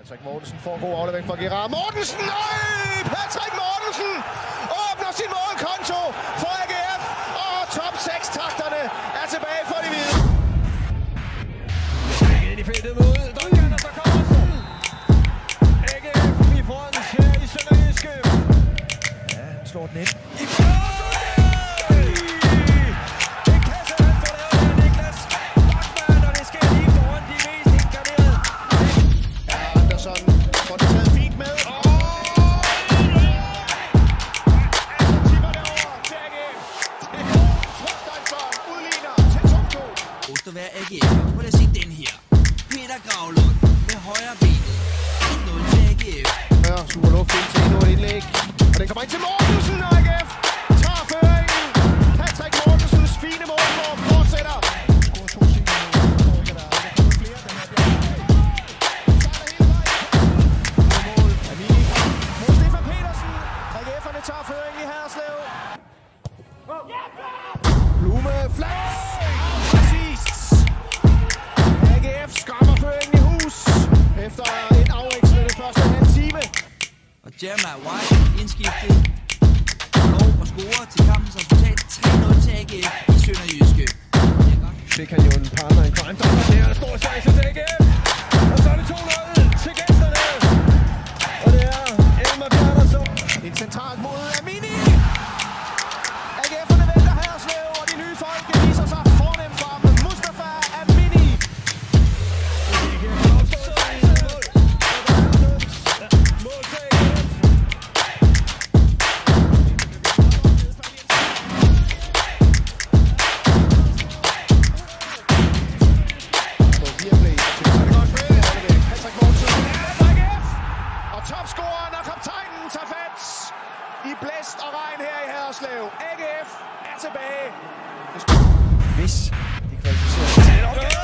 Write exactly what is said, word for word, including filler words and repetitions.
Patrick Mortensen får en god aflevering fra Gerard Mortensen. Nøj! Patrick Mortensen åbner sin målkonto for A G F, og top seks takterne er tilbage for de hvide. Ind i feltet mod Duncan, og så kommer den. A G F i front her i SønderjyskE. Ja, han slår den ind. I front! Det kan simpelthen få lavet af Niklas Bachmann, og det sker lige foran de mest inkarnerede. Ja, Andersson får det taget fint med. Åh! Han tipper det over til A G F. Trodsdejnsson udligner til to to. Ost at være A G F. Prøv at se den her. Peter Gravlund med højre benet. et nul til A G F. Ja, super luft ind til endnu et indlæg. Og den kommer ind til Mortensen, og A G F tager føringen. Patrick Mortensens fine målform fortsætter. Skår to sekunder. Der er kommet flere, den her bliver. Starter hele vejen. Mål af Mini. Mod Stefan Petersen. A G F'erne tager føringen i Haderslev. Blume, flag! Præcis! A G F skræmmer føringen i hus efter et afvekslet det første halv time. Og Jeremiah White indskiftet. Lov at score til kampens resultat tre nul til A G F i SønderjyskE. Fik han jo en partner i crime. Der er en stor chance til A G F. Og så er det to nul til gæsterne. Og det er Elmer Bjarnason. En centralt mod Amini. A G F'erne venter Haderslev, og de nye folk viser sig fornemt frem. Mustafa Amini. Og topscoreren og kaptajnen tager fat i blæst og regn her i Haderslev. A G F er tilbage. Hvis de kvalificerer sig til